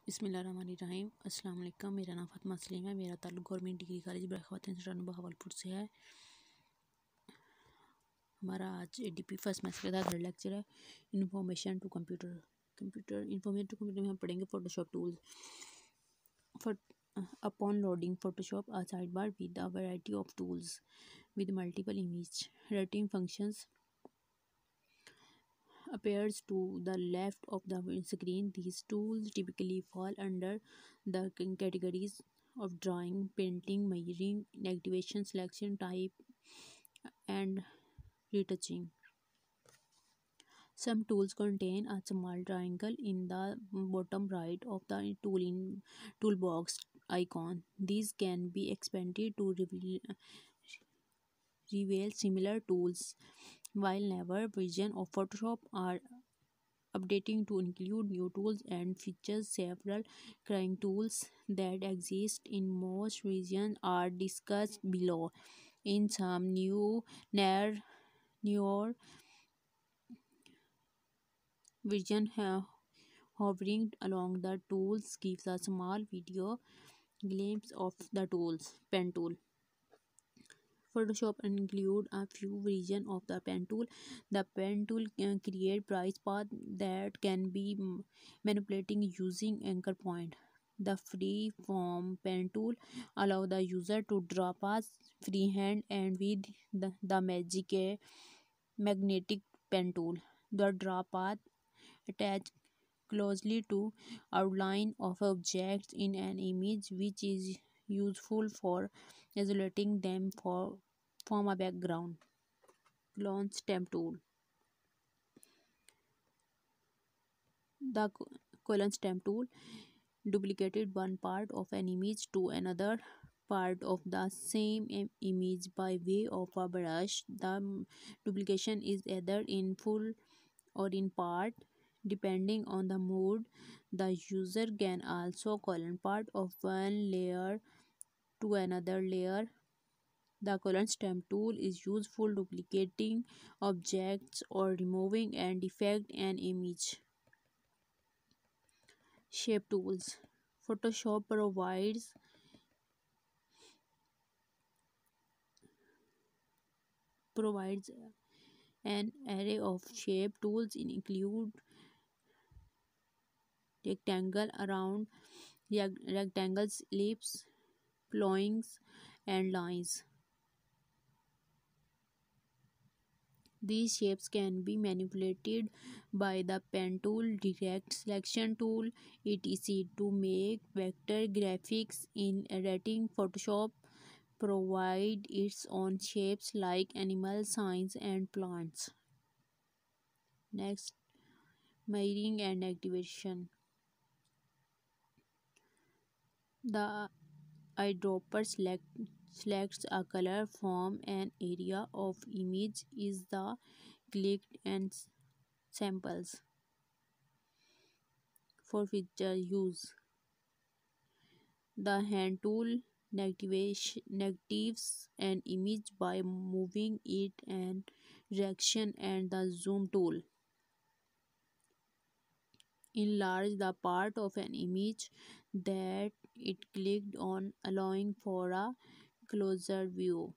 बिस्मिल्लाहिर्रहमानिर्रहीम। अस्सलाम वालेकुम। मेरा नाम फ़ातिमा सलीम है। मेरा ताल्लुक़ गवर्नमेंट डिग्री कॉलेज ख़वातीन स्टूडेंट बहावलपुर से है। हमारा आज एडीपी फर्स्ट सेमेस्टर का थर्ड लेक्चर है, information to computer. Information to computer में हम पढ़ेंगे Photoshop tools. For upon loading Photoshop, a sidebar with a variety of tools with multiple image editing functions appears to the left of the screen. These tools typically fall under the categories of drawing, painting, measuring, activation, selection, type, and retouching. Some tools contain a small triangle in the bottom right of the toolbox icon. These can be expanded to reveal similar tools, while newer versions of Photoshop are updating to include new tools and features. Several current tools that exist in most versions are discussed below. In some newer version, hovering along the tools gives a small video glimpse of the pen tool. Photoshop include a few versions of the pen tool. The pen tool can create price paths that can be manipulating using anchor point. The free form pen tool allow the user to draw paths freehand and with the magnetic pen tool. The draw path attach closely to outline of objects in an image, which is useful for isolating them from a background. Clone stamp tool. The colon stamp tool duplicated one part of an image to another part of the same image by way of a brush. The duplication is either in full or in part, depending on the mood. The user can also colon part of one layer to another layer. The colon stamp tool is useful duplicating objects or removing an defect in an image. Shape tools. Photoshop provides an array of shape tools include rectangle, around rectangles, ellipse, polygons, and lines. These shapes can be manipulated by the pen tool, direct selection tool, etc. to make vector graphics. In editing, Photoshop provide its own shapes like animals, signs, and plants. Next, mirroring and activation. The eyedropper selects a color from an area of image is the clicked and samples. For feature use, the hand tool negatives an image by moving it in direction, and the zoom tool enlarge the part of an image that it clicked on, allowing for a closer view.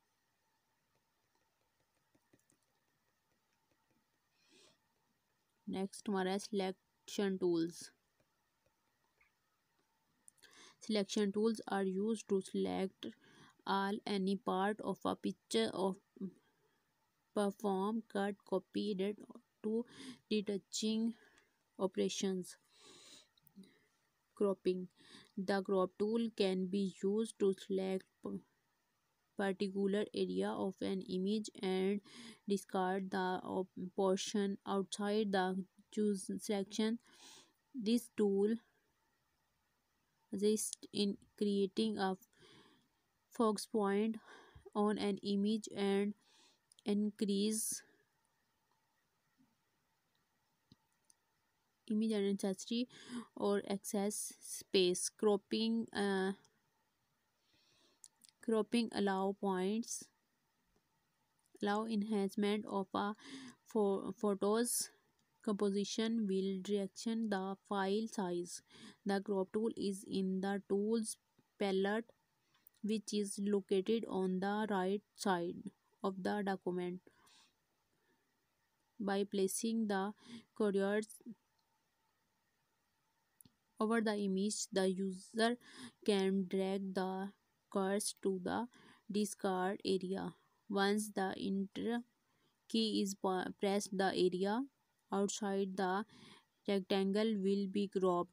Next, हमारा selection tools. Selection tools are used to select any part of a picture of perform cut, copy, edit to retouching operations. Cropping. The crop tool can be used to select particular area of an image and discard the portion outside the choose selection. This tool assists in creating a focus point on an image and increase image intensity or excess space. Cropping allow enhancement of a photo's composition will direction the file size. The crop tool is in the tools palette, which is located on the right side of the document. By placing the coordinates over the image, the user can drag the cursor to the discard area. Once the enter key is pressed, the area outside the rectangle will be cropped.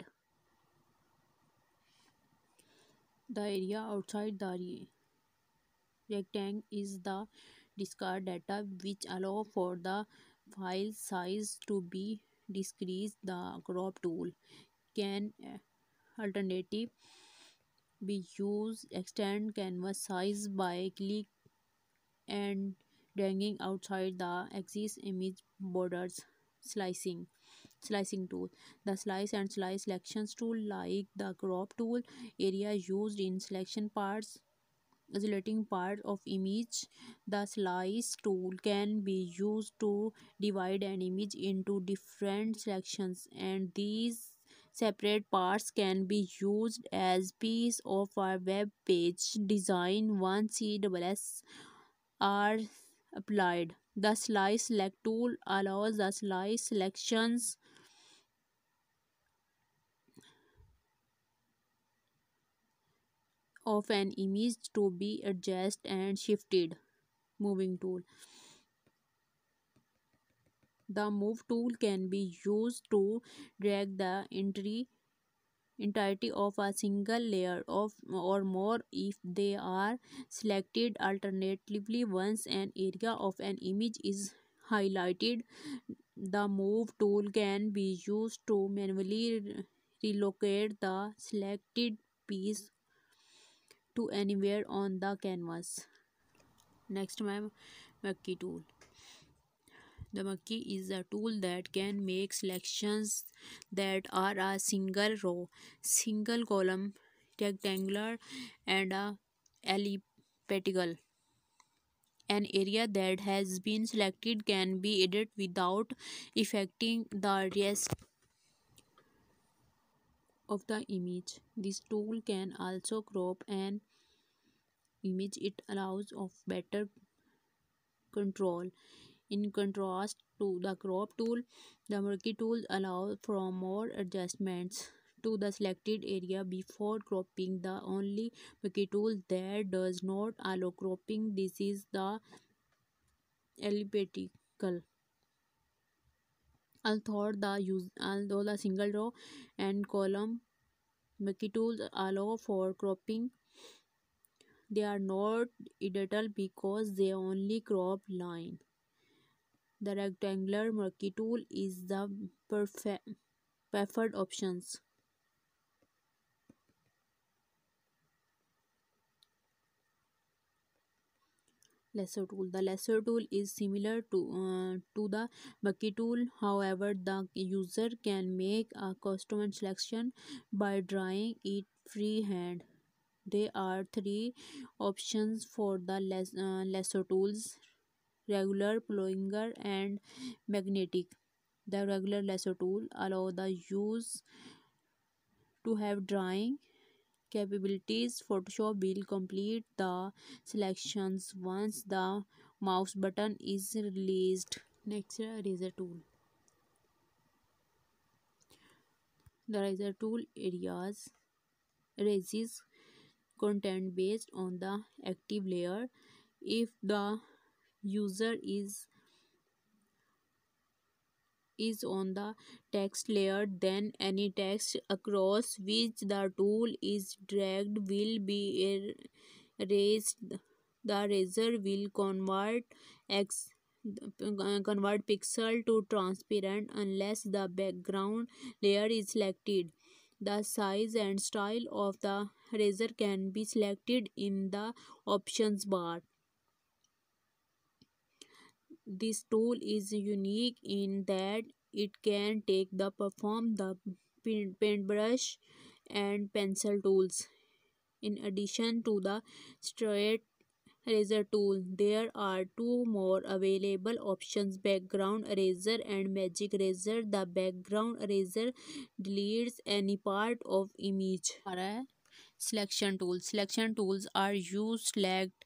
The area outside the rectangle is the discard data, which allow for the file size to be decreased. The crop tool can alternative be used extend canvas size by click and dragging outside the axis image borders. Slicing tool. The slice and slice selections tool, like the crop tool area used in selection parts isolating part of image. The slice tool can be used to divide an image into different sections, and these separate parts can be used as piece of a web page design once CSS are applied. The slice select tool allows the slice selections of an image to be adjusted and shifted. Moving tool. The move tool can be used to drag the entirety of a single layer of or more if they are selected. Alternatively, once an area of an image is highlighted, the move tool can be used to manually relocate the selected piece to anywhere on the canvas. Next, ma'am, Mackie tool. The Mackie is a tool that can make selections that are a single row, single column, rectangular, and a elliptical. An area that has been selected can be edited without affecting the rest of the image. This tool can also crop an image. It allows of better control. In contrast to the crop tool, the Mackie tool allows for more adjustments to the selected area before cropping. The only Mackie tool that does not allow cropping this is the elliptical. Although the single row and column Mackie tools allow for cropping, they are not ideal because they only crop line. The rectangular Mackie tool is the preferred options. Lasso tool. The lasso tool is similar to the Mackie tool. However, the user can make a custom selection by drawing it freehand. There are three options for the lasso tools: regular, plunger, and magnetic. The regular lasso tool allow the use to have drawing capabilities. Photoshop will complete the selections once the mouse button is released. Next, eraser tool. The eraser tool erases content based on the active layer. If the user is on the text layer, then any text across which the tool is dragged will be erased. The eraser will convert pixel to transparent unless the background layer is selected. The size and style of the eraser can be selected in the options bar. This tool is unique in that it can take the perform the paintbrush and pencil tools. In addition to the straight Eraser tool. There are two more available options, background eraser and magic eraser. The background eraser deletes any part of image. Alright. Selection tools. Selection tools are used to select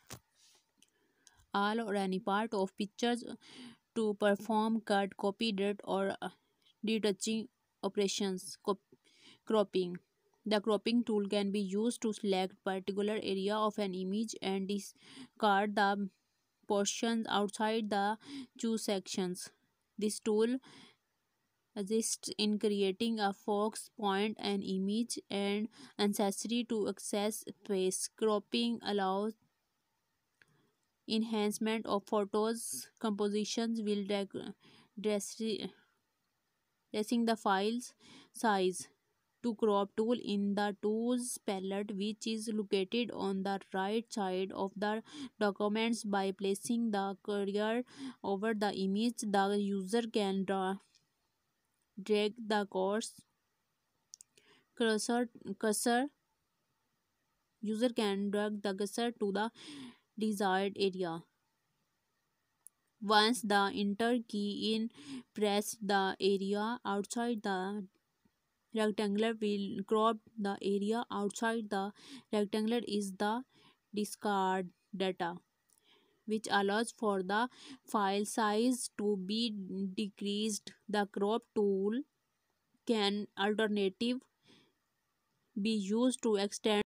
all or any part of pictures to perform cut, copy, delete, or retouching operations. Cropping. The cropping tool can be used to select particular area of an image and discard the portions outside the choose sections. This tool assists in creating a focus point, an image, and accessory to access space. Cropping allows enhancement of photos compositions will dressing the file's size. To crop tool in the tools palette, which is located on the right side of the documents. By placing the cursor over the image, the user can drag the cursor cursor user can drag the cursor to the desired area. Once the enter key in press, the area outside the rectangular will crop. The area outside the rectangular is the discard data, which allows for the file size to be decreased. The crop tool can alternative be used to extend